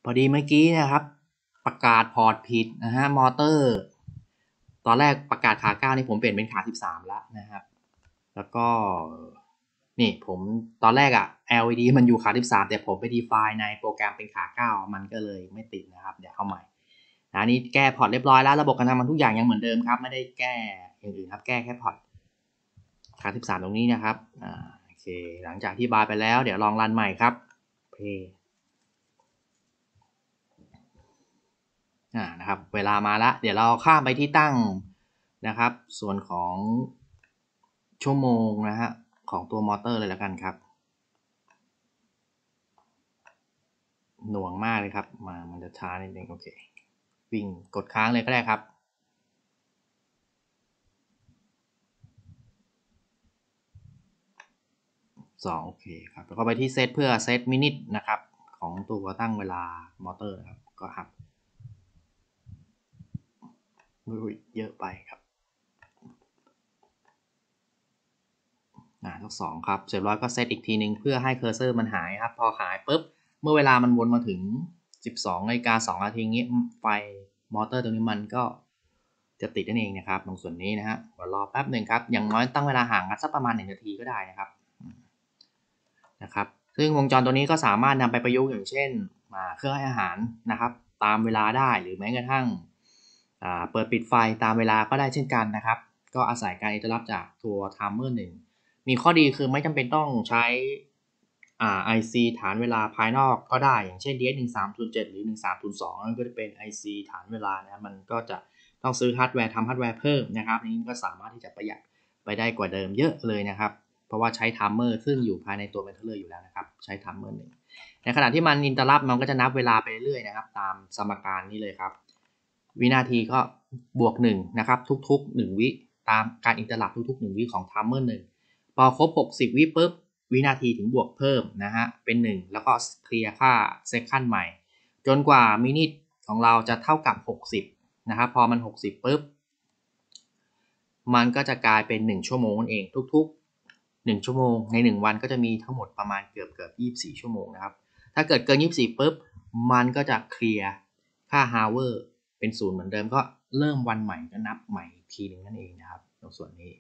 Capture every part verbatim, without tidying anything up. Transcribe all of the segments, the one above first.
พอดีเมื่อกี้นะครับประกาศพอร์ตผิดนะฮะมอเตอร์ตอนแรกประกาศขาเก้านี่ผมเปลี่ยนเป็นขาสิบสามแล้วนะครับแล้วก็นี่ผมตอนแรกอะ แอล อี ดี มันอยู่ขาสิบสามแต่ผมไป define ในโปรแกรมเป็นขาเก้ามันก็เลยไม่ติดนะครับเดี๋ยวเอาใหม่นะนี่แก้พอร์ตเรียบร้อยแล้วระบบการทำงานทุกอย่างยังเหมือนเดิมครับไม่ได้แก้อย่างอื่นครับแก้แค่พอร์ตขาสิบสามตรงนี้นะครับอ่าโอเคหลังจากที่บายไปแล้วเดี๋ยวลองรันใหม่ครับเพย์อ่านะครับเวลามาแล้วเดี๋ยวเราข้ามไปที่ตั้งนะครับส่วนของชั่วโมงนะฮะของตัวมอเตอร์เลยแล้วกันครับหน่วงมากเลยครับมามันจะช้านิดนึงโอเควิ่งกดค้างเลยก็ได้ครับสองโอเคครับแล้วก็ไปที่เซตเพื่อเซตมินิทนะครับของตัวตั้งเวลามอเตอร์นะครับก็ครับเยอะไปครับอ่าทั้งสองครับเสร็จร้อยก็เซตอีกทีนึงเพื่อให้เคอร์เซอร์มันหายครับพอหายปุ๊บเมื่อเวลามันวนมาถึงสิบสองนาฬิกาสองนาทีงี้ไฟมอเตอร์ตรงนี้มันก็จะติดนั่นเองนะครับตรงส่วนนี้นะฮะเดี๋ยวรอแป๊บหนึ่งครับอย่างน้อยตั้งเวลาห่างกันสักประมาณหนึ่งนาทีก็ได้นะครับนะครับซึ่งวงจรตัวนี้ก็สามารถนำไปประยุกต์อย่างเช่นเครื่องให้อาหารนะครับตามเวลาได้หรือแม้กระทั่งเปิดปิดไฟตามเวลาก็ได้เช่นกันนะครับก็อาศัยการอินเตอร์รับจากตัวไทม์เมอร์หนึ่งมีข้อดีคือไม่จำเป็นต้องใช้อ่า ไอ ซี ฐานเวลาภายนอกก็ได้อย่างเช่น ดี เอส หนึ่งสามศูนย์เจ็ด หรือ หนึ่งสามศูนย์สอง นั่นก็จะเป็น ไอ ซี ฐานเวลานะมันก็จะต้องซื้อฮาร์ดแวร์ทำฮาร์ดแวร์เพิ่มนะครับนี้ก็สามารถที่จะประหยัดไปได้กว่าเดิมเยอะเลยนะครับเพราะว่าใช้ไทม์เมอร์ซึ่งอยู่ภายในตัวเมนเทอร์อยู่แล้วนะครับใช้ไทม์เมอร์หนึ่งในขณะที่มันอินเตอร์รับมันก็จะนับเวลาไปเรื่อยๆนะครับตามสมการนี้เลยครับวินาทีก็บวกหนึ่งนะครับทุกๆหนึ่งวิตามการอินเตอร์รับทุกๆหนึ่งวิของไทม์เมอร์หนึ่งพอครบหกสิบวิปุ๊บวินาทีถึงบวกเพิ่มนะฮะเป็นหนึ่งแล้วก็เคลียร์ค่าเซคันด์ใหม่จนกว่ามินิทของเราจะเท่ากับหกสิบนะครับพอมันหกสิบปุ๊บมันก็จะกลายเป็นหนึ่งชั่วโมงนั่นเองทุกๆหนึ่งชั่วโมงในหนึ่งวันก็จะมีทั้งหมดประมาณเกือบเกือบยี่สิบสี่ชั่วโมงนะครับถ้าเกิดเกินยี่สิบสี่ปุ๊บมันก็จะเคลียร์ค่าฮาวเวอร์เป็นศูนย์เหมือนเดิมก็เริ่มวันใหม่ก็นับใหม่อีกทีนึงนั่นเองนะครับตรงส่วนนี้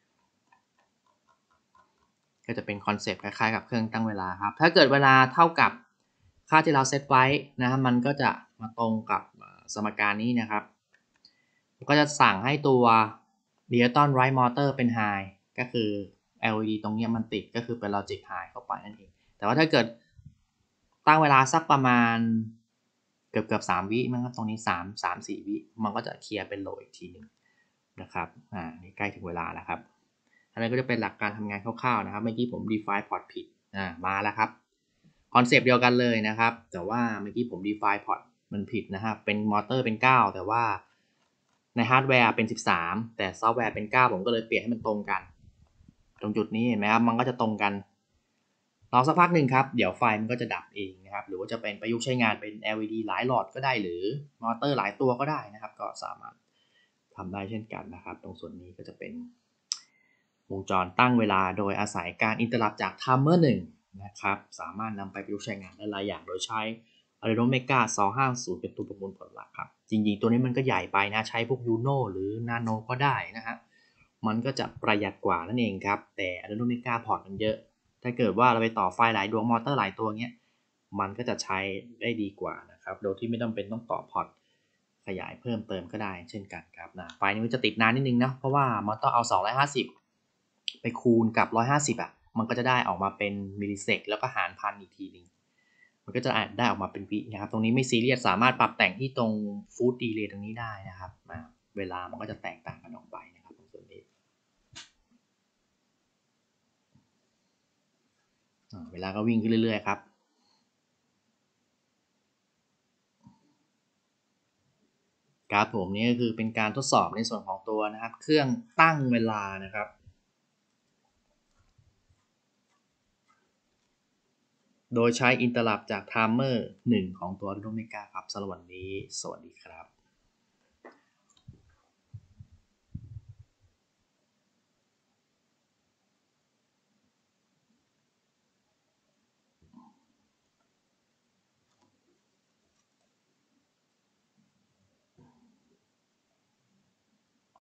ก็จะเป็นคอนเซปต์คล้ายๆกับเครื่องตั้งเวลาครับถ้าเกิดเวลาเท่ากับค่าที่เราเซตไว้นะครับมันก็จะมาตรงกับสมการนี้นะครับก็จะสั่งให้ตัว Digital Write Motor เป็น High ก็คือ แอล อี ดี ตรงนี้มันติดก็คือเป็น Logic High เข้าไปนั่นเองแต่ว่าถ้าเกิดตั้งเวลาสักประมาณเกือบเกือบสามวิมั้งครับตรงนี้สาม สาม สี่วิมันก็จะเคลียร์เป็นโหลอีกทีนึงนะครับอ่านี่ใกล้ถึงเวลาแล้วครับอันนี้ก็จะเป็นหลักการทำงานคร่าวๆนะครับเมื่อกี้ผม define port ผิดอ่ามาแล้วครับคอนเซปต์เดียวกันเลยนะครับแต่ว่าเมื่อกี้ผม define port มันผิดนะครับเป็นมอเตอร์เป็นเก้าแต่ว่าในฮาร์ดแวร์เป็นสิบสามแต่ซอฟต์แวร์เป็นเก้าผมก็เลยเปลี่ยนให้มันตรงกันตรงจุดนี้เห็นไหมครับมันก็จะตรงกันรอสักพักหนึ่งครับเดี๋ยวไฟมันก็จะดับเองนะครับหรือว่าจะเป็นประยุกต์ใช้งานเป็น แอล อี ดี หลายหลอดก็ได้หรือมอเตอร์หลายตัวก็ได้นะครับก็สามารถทำได้เช่นกันนะครับตรงส่วนนี้ก็จะเป็นวงจรตั้งเวลาโดยอาศัยการอินเตอร์รับจากไทม์เมอร์หนึ่งนะครับสามารถนำไปประยุกต์ใช้งานได้หลายอย่างโดยใช้ Arduino Mega สองห้าศูนย์เป็นตัวประมวลผลลัพธ์ครับจริงๆตัวนี้มันก็ใหญ่ไปนะใช้พวก Uno หรือ Nano ก็ได้นะฮะมันก็จะประหยัดกว่านั่นเองครับแต่ Arduino Mega พอร์ตมันเยอะถ้าเกิดว่าเราไปต่อไฟหลายดวงมอเตอร์หลายตัวเงี้ยมันก็จะใช้ได้ดีกว่านะครับโดยที่ไม่ต้องเป็นต้องต่อพอร์ตขยายเพิ่มเติมก็ได้เช่นกันครับนะไฟนี้มันจะติดนานนิดนึงนะเพราะว่ามันต้องเอาสองร้อยห้าสิบไปคูณกับหนึ่งร้อยห้าสิบอ่ะมันก็จะได้ออกมาเป็นมิลลิเซกแล้วก็หารพันอีกทีนึงมันก็จะได้ออกมาเป็นวินะครับตรงนี้ไม่ซีเรียสสามารถปรับแต่งที่ตรงฟูดดีเลย์ตรงนี้ได้นะครับเวลามันก็จะแตกต่างกันออกไปนะครับตรงส่วนนี้เวลาก็วิ่งขึ้นเรื่อยๆครับครับผมนี่ก็คือเป็นการทดสอบในส่วนของตัวนะครับเครื่องตั้งเวลานะครับโดยใช้อินเตอร์รับจากไทม์เมอร์หนึ่งของตัว Arduino Mega ครับสำหรับวันนี้สวัสดีครับ